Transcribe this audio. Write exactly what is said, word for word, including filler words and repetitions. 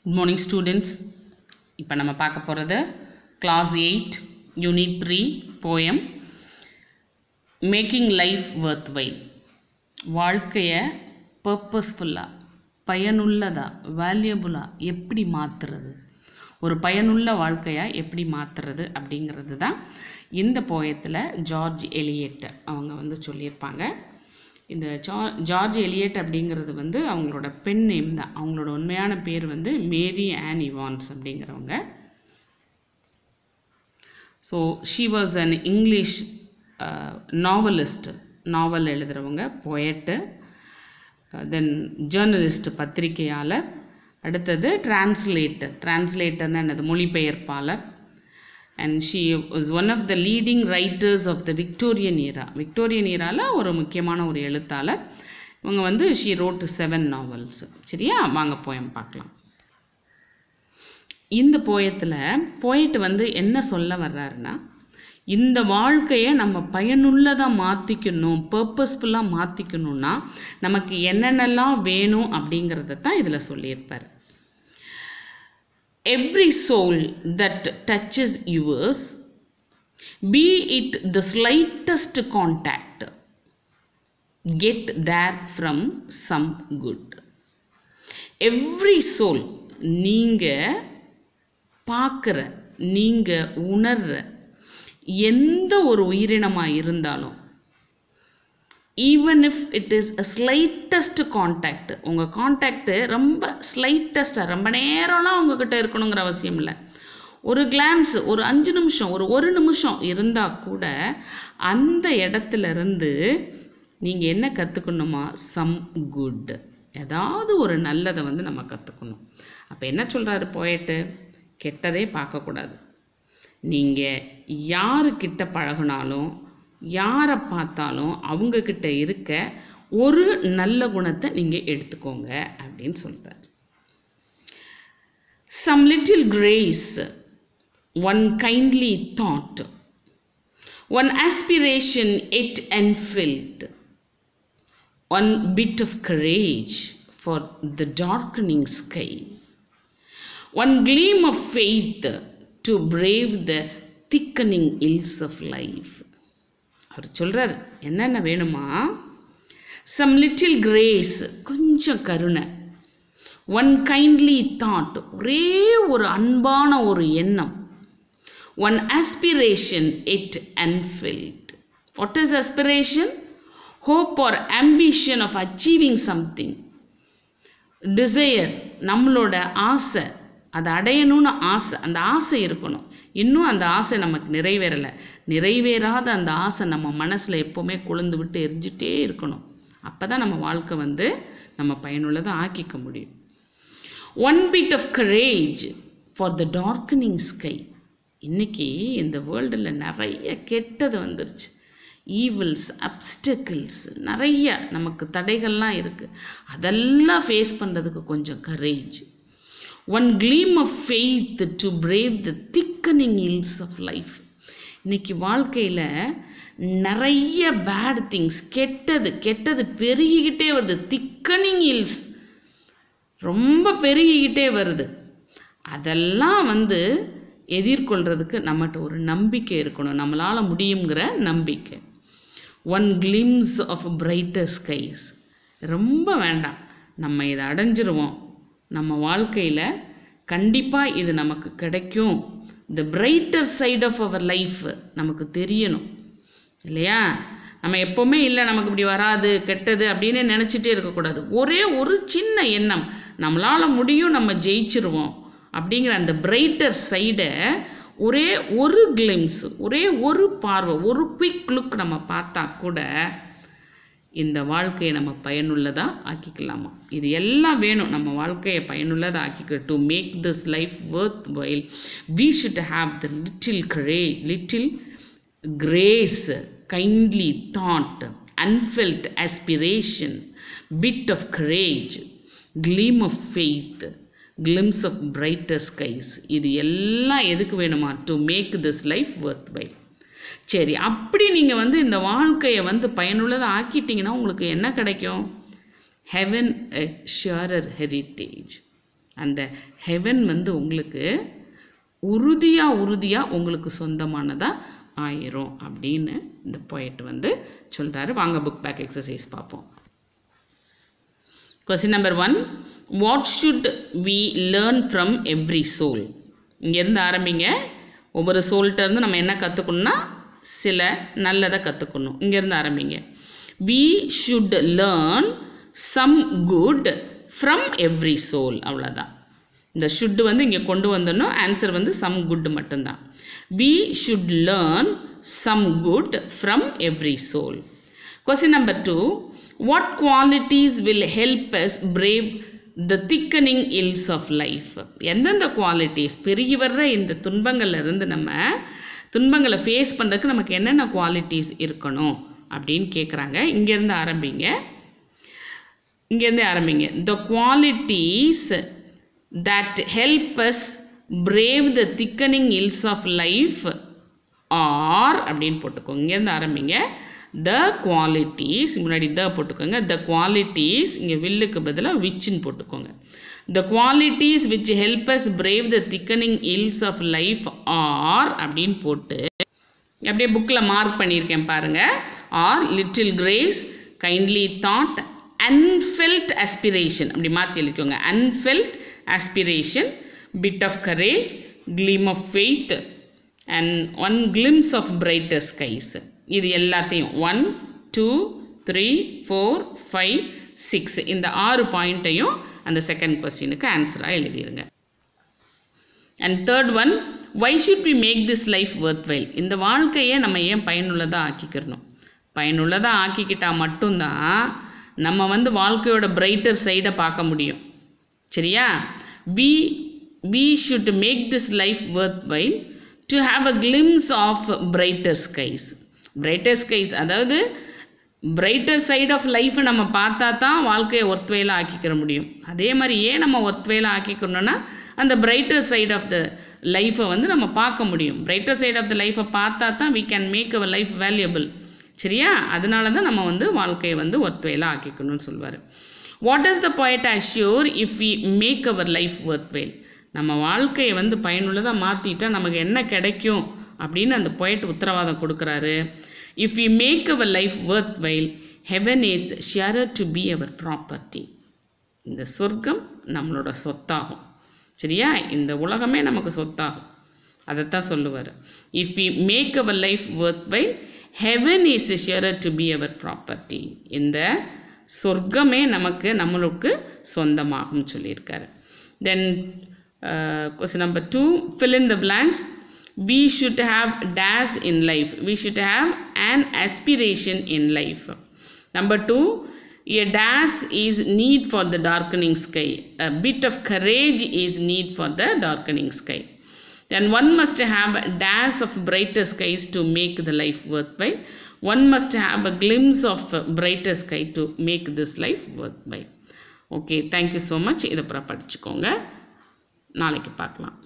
Good morning students. இப்போ நம்ம பார்க்க போகிறது class eight unit three poem making life worthwhile. வாழ்க்கையை பர்பஸ்ஃபுல்லாக பயனுள்ளதாக வேல்யூபுளாக எப்படி மாற்றுறது, ஒரு பயனுள்ள வாழ்க்கையாக எப்படி மாற்றுறது அப்படிங்கிறது தான் இந்த போயத்தில் ஜார்ஜ் எலியட் அவங்க வந்து சொல்லியிருப்பாங்க. இந்த ஜா ஜார்ஜ் எலியட் அப்படிங்கிறது வந்து அவங்களோட பென் நேம் தான். அவங்களோட உண்மையான பேர் வந்து மேரி ஆன் இவான்ஸ் அப்படிங்கிறவங்க. So she was an English novelist, novel எழுதுகிறவங்க, போயட்டு, தென் ஜேர்னலிஸ்ட் பத்திரிகையாளர், அடுத்தது டிரான்ஸ்லேட்டர். டிரான்ஸ்லேட்டர்னு என்னது, மொழிபெயர்ப்பாளர். and she was one of the leading writers of the Victorian era. Victorian era ஒரு முக்கியமான ஒரு எழுத்தாளர். இவங்க வந்து she wrote seven novels. சரியா, வாங்க போயம் பார்க்கலாம். இந்த போயத்தில் போயிட்டு வந்து என்ன சொல்ல வர்றாருன்னா, இந்த வாழ்க்கையை நம்ம பயனுள்ளதாக மாற்றிக்கணும், பர்பஸ்ஃபுல்லாக மாற்றிக்கணும்னா நமக்கு என்னென்னலாம் வேணும் அப்படிங்கிறத தான் இதில் சொல்லியிருப்பார். Every soul that touches yours, be it the slightest contact, get there from some good. Every soul, நீங்கள் பார்க்குற, நீங்கள் உணர்ற எந்த ஒரு உயிரினமாக இருந்தாலும், even if it is a slightest contact, உங்கள் கான்டாக்டு ரொம்ப ஸ்லைட்டஸ்ட்டாக, ரொம்ப நேரம்லாம் உங்ககிட்ட இருக்கணுங்கிற அவசியம் இல்லை, ஒரு கிளான்ஸ், ஒரு அஞ்சு நிமிஷம், ஒரு ஒரு நிமிஷம் இருந்தால் கூட அந்த இடத்துலேருந்து நீங்கள் என்ன கற்றுக்கணுமா, சம் குட், ஏதாவது ஒரு நல்லதை வந்து நம்ம கற்றுக்கணும். அப்போ என்ன சொல்கிறாரு போயிட்டு, கெட்டதே பார்க்கக்கூடாது. நீங்கள் யாருக்கிட்ட பழகினாலும், யாரை பார்த்தாலும் அவங்கக்கிட்ட இருக்க ஒரு நல்ல குணத்தை நீங்கள் எடுத்துக்கோங்க அப்படின்னு சொல்கிறார். Some little grace, one kindly thought, one aspiration yet unfilled, one bit of courage for the darkening sky, one gleam of faith to brave the thickening ills of life. அவர் சொல்கிறார் என்னென்ன வேணுமா, சம் லிட்டில் கிரேஸ், கொஞ்சம் கருணை, one kindly thought, ஒரே ஒரு அன்பான ஒரு எண்ணம், one aspiration yet unfilled. What is aspiration? Hope or ambition of achieving something. Desire, நம்மளோட ஆசை, அதை அடையணும்னு ஆசை, அந்த ஆசை இருக்கணும். இன்னும் அந்த ஆசை நமக்கு நிறைவேறலை, நிறைவேறாத அந்த ஆசை நம்ம மனசில் எப்போவுமே குழந்து விட்டு எரிஞ்சிட்டே இருக்கணும். அப்போ தான் நம்ம வாழ்க்கை வந்து நம்ம பயனுள்ளதை ஆக்கிக்க முடியும். One bit of courage for the darkening sky. இன்றைக்கி இந்த வேர்ல்டில் நிறைய கெட்டது வந்துருச்சு, ஈவில்ஸ், அப்டக்கிள்ஸ், நிறைய நமக்கு தடைகள்லாம் இருக்குது. அதெல்லாம் ஃபேஸ் பண்ணுறதுக்கு கொஞ்சம் courage. One gleam of faith to brave the thickening hills of life. இன்றைக்கி வாழ்க்கையில் நிறைய பேட் திங்ஸ், கெட்டது கெட்டது பெருகிக்கிட்டே வருது. திக்கனிங் ஹில்ஸ் ரொம்ப பெருகிக்கிட்டே வருது. அதெல்லாம் வந்து எதிர்கொள்கிறதுக்கு நம்மகிட்ட ஒரு நம்பிக்கை இருக்கணும், நம்மளால் முடியுங்கிற நம்பிக்கை. One glimpse of brighter skies. ரொம்ப வேண்டாம், நம்ம இதை அடைஞ்சிருவோம், நம்ம வாழ்க்கையில் கண்டிப்பாக இது நமக்கு கிடைக்கும். The brighter side of our life நமக்கு தெரியணும் இல்லையா. நம்ம எப்போவுமே இல்லை நமக்கு இப்படி வராது, கெட்டது அப்படின்னு நினச்சிட்டே இருக்கக்கூடாது. ஒரே ஒரு சின்ன எண்ணம், நம்மளால் முடியும், நம்ம ஜெயிச்சிருவோம் அப்படிங்கிற அந்த பிரைட்டர் சைடை ஒரே ஒரு கிளிம்ஸ், ஒரே ஒரு பார்வை, ஒரு குவிக் லுக் நம்ம பார்த்தா கூட இந்த வாழ்க்கையை நம்ம பயனுள்ளதாக ஆக்கிக்கலாமா. இது எல்லாம் வேணும், நம்ம வாழ்க்கையை பயனுள்ளதாக ஆக்கிக்க. To make this life worth while we should have the little courage, little grace, kindly thought, unfelt aspiration, bit of courage, gleam of faith, glimpse of brighter skies. இது எல்லாம் எதுக்கு வேணுமா, to make this life worth while. சரி, அப்படி நீங்கள் வந்து இந்த வாழ்க்கையை வந்து பயனுள்ளதாக ஆக்கிட்டிங்கன்னா உங்களுக்கு என்ன கிடைக்கும்? heaven a surer heritage. அந்த ஹெவன் வந்து உங்களுக்கு உறுதியாக உறுதியாக உங்களுக்கு சொந்தமானதாக ஆயிரும் அப்படின்னு இந்த போயட் வந்து சொல்கிறாரு. வாங்க புக் பேக் எக்ஸசைஸ் பார்ப்போம். Question number one, what should we learn from every soul? இங்கேருந்து ஆரம்பிங்க. ஒவ்வொரு சோல்கிட்ட இருந்து நம்ம என்ன கற்றுக்கணும்னா சில நல்லதை கற்றுக்கணும். இங்கேருந்து ஆரம்பிங்க. We should learn some good from every soul. அவ்வளோதான். இந்த ஷுட் வந்து இங்கே கொண்டு வந்துடணும். ஆன்சர் வந்து சம் குட் மட்டும்தான். We should learn some good from every soul. Question number two, what qualities will help us brave the thickening ills of life? எந்தெந்த qualities, பெருகி வர்ற இந்த துன்பங்கள்ல இருந்து நம்ம துன்பங்களை ஃபேஸ் பண்ணுறதுக்கு நமக்கு என்னென்ன குவாலிட்டிஸ் இருக்கணும் அப்படின்னு கேட்குறாங்க. இங்கேருந்து ஆரம்பிங்க. இங்கேருந்து ஆரம்பிங்க. The qualities that help us brave the thickening ills of life are அப்படின்னு போட்டுக்கோங்க. இங்கேருந்து ஆரம்பிங்க. the qualities, முன்னாடி the போட்டுக்கோங்க. the qualities, இங்கே வில்லுக்கு பதிலாக விச்ன்னு போட்டுக்கோங்க. the qualities which help us brave the thickening ills of life are அப்படின்னு போட்டு அப்படியே புக்கில் மார்க் பண்ணியிருக்கேன் பாருங்கள். Our little grace, kindly thought, unfelt aspiration அப்படி மாற்றி எழுதிக்கோங்க. unfelt aspiration, bit of courage, gleam of faith and one glimpse of brighter skies. இது எல்லாத்தையும் one two three four five six இந்த ஆறு பாயிண்ட்டையும் அந்த செகண்ட் கொஸ்டினுக்கு ஆன்சராக எழுதிடுங்க. And third one, why should we make this life worthwhile? இந்த வாழ்க்கையை நம்ம ஏன் பயனுள்ளதாக ஆக்கிக்கிறணும்? பயனுள்ளதாக ஆக்கிக்கிட்டால் மட்டும்தான் நம்ம வந்து வாழ்க்கையோட பிரைட்டர் சைடை பார்க்க முடியும். சரியா? we we should make this life worthwhile to have a glimpse of brighter skies. brighter skies அதாவது brighter side of life நம்ம பார்த்தா தான் வாழ்க்கையை ஒர்த்வைலாக ஆக்கிக்கிற முடியும். அதே மாதிரி ஏன் நம்ம ஒர்த்வைலாக ஆக்கிக்கணும்னா அந்த brighter side of the லைஃப்பை வந்து நம்ம பார்க்க முடியும். brighter side of the லைஃப்பை பார்த்தா தான் we can make our life valuable. சரியா? அதனால தான் நம்ம வந்து வாழ்க்கையை வந்து ஒர்த்வைலாக ஆக்கிக்கணும்னு சொல்வார். What does the poet assure if we make our life worthwhile? நம்ம வாழ்க்கையை வந்து பயனுள்ளதாக மாற்றிட்டா நமக்கு என்ன கிடைக்கும் அப்படின்னு அந்த poet உத்தரவாதம் கொடுக்குறாரு. if we make our life worthwhile, heaven is sure to be our property. இந்த சொர்க்கம் நம்மளோட சொத்தாகும். சரியா? இந்த உலகமே நமக்கு சொத்தாகும். அதைத்தான் சொல்லுவார். if we make our life worthwhile, heaven is sure to be our property. இந்த சொர்க்கமே நமக்கு நம்மளுக்கு சொந்தமாகும் சொல்லியிருக்காரு. Then question number two, fill in the blanks. we should have dash in life. we should have an aspiration in life. Number two, a dash is need for the darkening sky. A bit of courage is need for the darkening sky. Then one must have a dash of brighter skies to make the life worthwhile. One must have a glimpse of brighter sky to make this life worthwhile. Okay, thank you so much. இதை அப்புறம் படிச்சுக்கோங்க. நாளைக்கு பார்க்கலாம்.